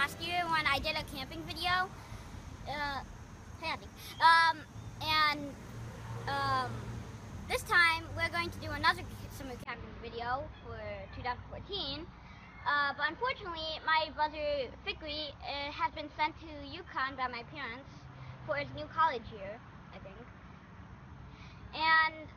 last year when I did a camping video. This time we're going to do another summer camping video for 2014. But unfortunately, my brother Fikri has been sent to Yukon by my parents for his new college year, I think. And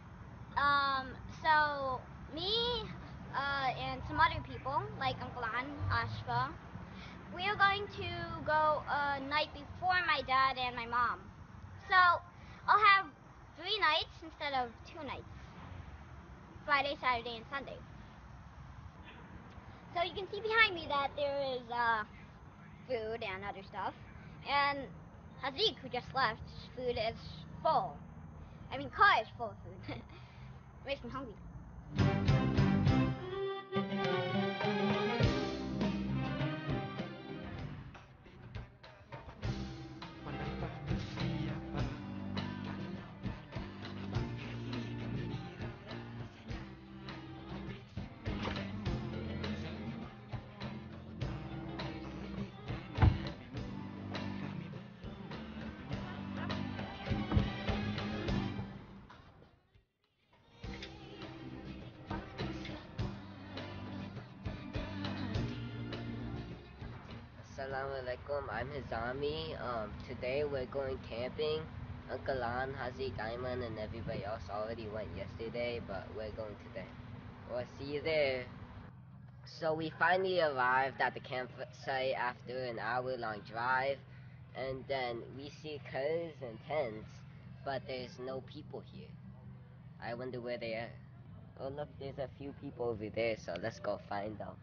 so me and some other people, like Uncle An, Ashfa, we are going to go a night before my dad and my mom. So I'll have 3 nights instead of 2 nights. Friday, Saturday, and Sunday. So you can see behind me that there is food and other stuff. And Hazik, who just left, his food is full. I mean, car is full of food. Makes me hungry. Assalamualaikum, I'm Hizami. Today we're going camping. Uncle An, Hazik, Ayman, and everybody else already went yesterday, but we're going today. We'll see you there. So we finally arrived at the campsite after an hour-long drive, and then we see cars and tents, but there's no people here. I wonder where they are. Oh look, there's a few people over there, so let's go find them.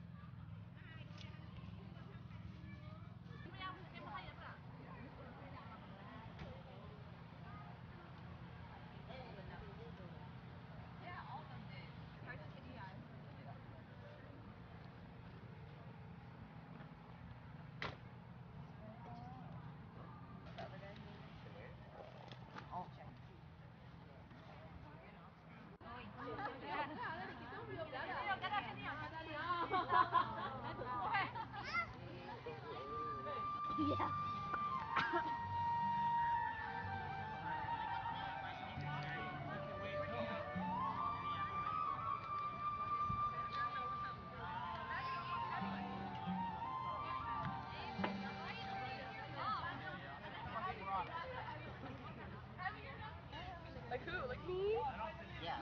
Yeah. Like who? Like me? Yeah.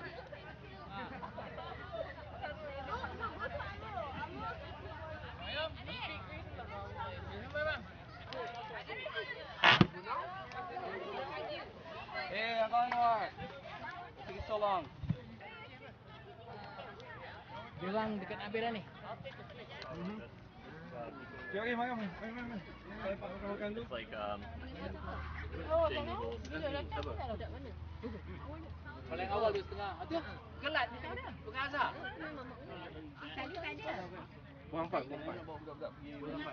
Hey, Anwar. Take so long. Dia orang dekat Nabil dah ni. Jerry, main. It's like paling awal 2:30. Aduh, kelat ni tengah dia. Pengazah. Buang empat. Budak-budak pergi buang empat.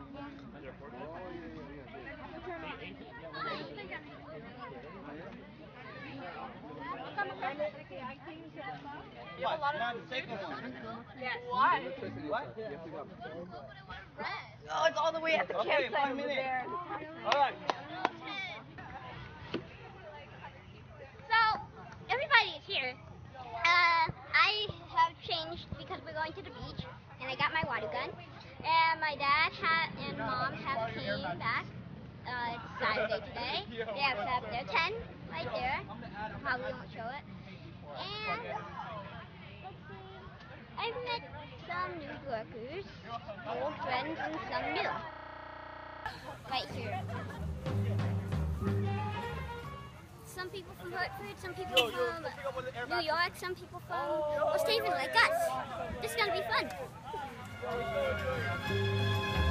What? Not the second one. Yes. Why? What? Oh, it's all the way at the campsite over there. All right. So, everybody is here. I have changed because we're going to the beach, and I got my water gun. And my dad and mom have came back. It's Saturday today. They have set up their tent right there. Probably won't show it. And let's see. I've met some new workers, old friends, and some new. Right here. Some people from Hartford, some people from New York, some people from West Haven like us. This is gonna be fun.